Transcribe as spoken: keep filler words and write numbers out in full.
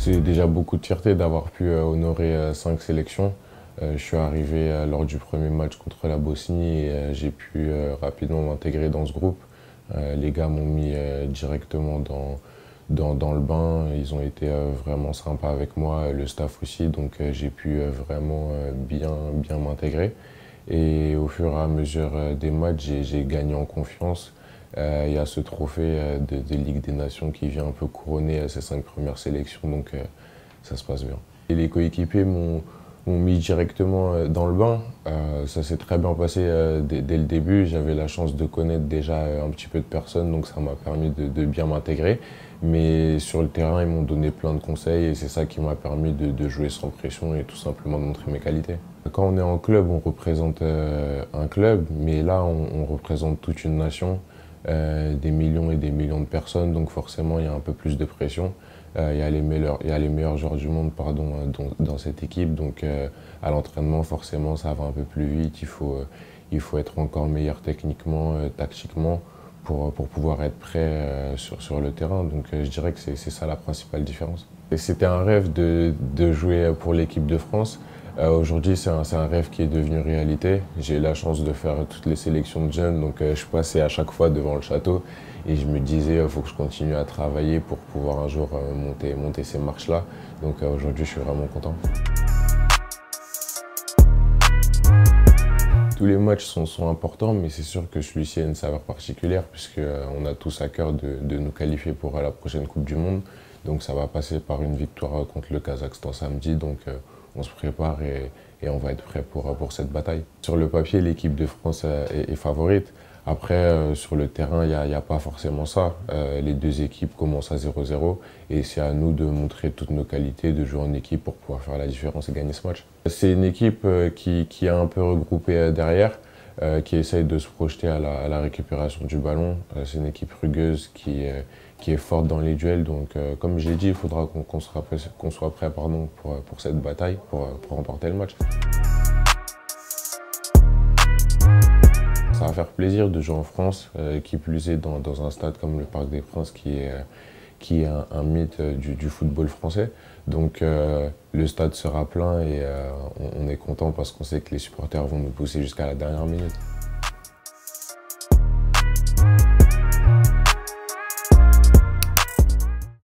C'est déjà beaucoup de fierté d'avoir pu euh, honorer euh, cinq sélections. Euh, je suis arrivé euh, lors du premier match contre la Bosnie et euh, j'ai pu euh, rapidement m'intégrer dans ce groupe. Euh, les gars m'ont mis euh, directement dans, dans, dans le bain. Ils ont été euh, vraiment sympas avec moi, le staff aussi, donc euh, j'ai pu euh, vraiment euh, bien, bien m'intégrer. Et au fur et à mesure euh, des matchs, j'ai gagné en confiance. Euh, Il y a ce trophée euh, de, de Ligue des Nations qui vient un peu couronner euh, ces cinq premières sélections, donc euh, ça se passe bien. Et les coéquipiers m'ont mis directement euh, dans le bain. Euh, ça s'est très bien passé euh, dès, dès, le début. J'avais la chance de connaître déjà euh, un petit peu de personnes, donc ça m'a permis de, de bien m'intégrer. Mais sur le terrain, ils m'ont donné plein de conseils et c'est ça qui m'a permis de, de jouer sans pression et tout simplement de montrer mes qualités. Quand on est en club, on représente euh, un club, mais là, on, on représente toute une nation. Euh, des millions et des millions de personnes, donc forcément il y a un peu plus de pression. Euh, il y a les meilleurs, il y a les meilleurs joueurs du monde pardon, dans, dans cette équipe, donc euh, à l'entraînement forcément ça va un peu plus vite, il faut, euh, il faut être encore meilleur techniquement, euh, tactiquement pour, pour pouvoir être prêt euh, sur, sur le terrain, donc euh, je dirais que c'est ça la principale différence. C'était un rêve de, de jouer pour l'équipe de France. Euh, Aujourd'hui, c'est un, un rêve qui est devenu réalité. J'ai eu la chance de faire toutes les sélections de jeunes, donc euh, je passais à chaque fois devant le château et je me disais, il euh, faut que je continue à travailler pour pouvoir un jour euh, monter, monter ces marches-là. Donc euh, aujourd'hui, je suis vraiment content. Tous les matchs sont, sont importants, mais c'est sûr que celui-ci a une saveur particulière puisqu'on euh, a tous à cœur de, de nous qualifier pour euh, la prochaine Coupe du Monde. Donc ça va passer par une victoire contre le Kazakhstan samedi. Donc euh, on se prépare et, et on va être prêt pour, pour cette bataille. Sur le papier, l'équipe de France euh, est, est favorite. Après, euh, sur le terrain, il n'y a, a pas forcément ça. Euh, les deux équipes commencent à zéro zéro et c'est à nous de montrer toutes nos qualités, de jouer en équipe pour pouvoir faire la différence et gagner ce match. C'est une équipe euh, qui, qui est un peu regroupée euh, derrière, euh, qui essaye de se projeter à la, à la récupération du ballon. Euh, c'est une équipe rugueuse qui, euh, qui est forte dans les duels. Donc, euh, comme j'ai dit, il faudra qu'on qu'on soit prêt, qu'on soit prêt pardon, pour, pour cette bataille, pour, pour remporter le match. Ça va faire plaisir de jouer en France, euh, qui plus est dans, dans un stade comme le Parc des Princes, qui est, euh, qui est un, un mythe du, du football français. Donc euh, le stade sera plein et euh, on, on est content parce qu'on sait que les supporters vont nous pousser jusqu'à la dernière minute.